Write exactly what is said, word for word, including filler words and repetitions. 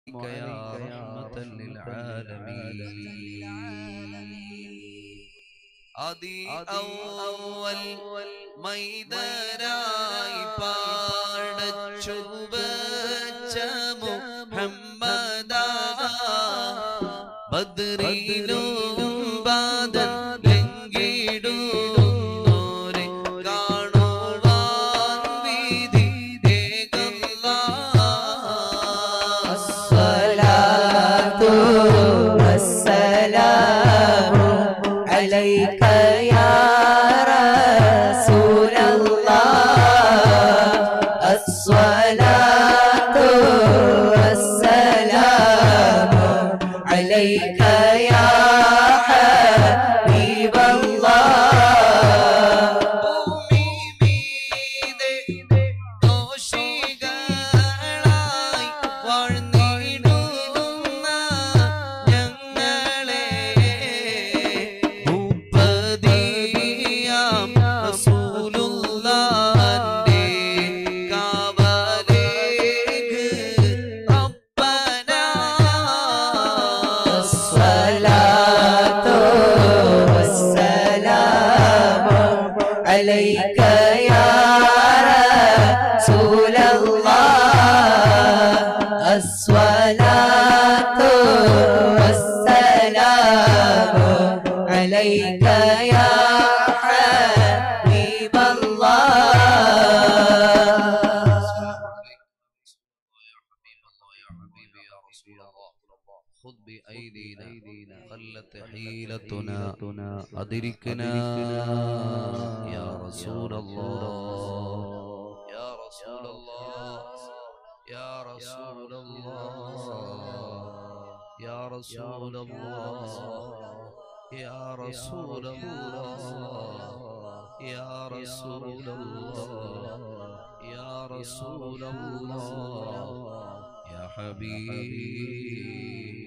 يا رحمة للعالمين آدي أول മൈദരായി പാടച്ചു വച്ച മുഹമ്മദാ ബദ്രിലും ബാദൻ ലംഘിടുന്നോരെ കാണുവാൻ വിധി ദേഗല്ലാ അസ്സലാത്തു വസ്സലാമു അലൈക യാ الصلاة والسلام عليك يا حبيب الله عليك يا رسول الله الصلاة والسلام عليك يا حبيب الله خذ بأيدينا قلت حيلتنا أدركنا يا رسول الله يا رسول الله يا رسول الله يا رسول الله يا رسول الله يا رسول الله يا رسول الله يا حبيب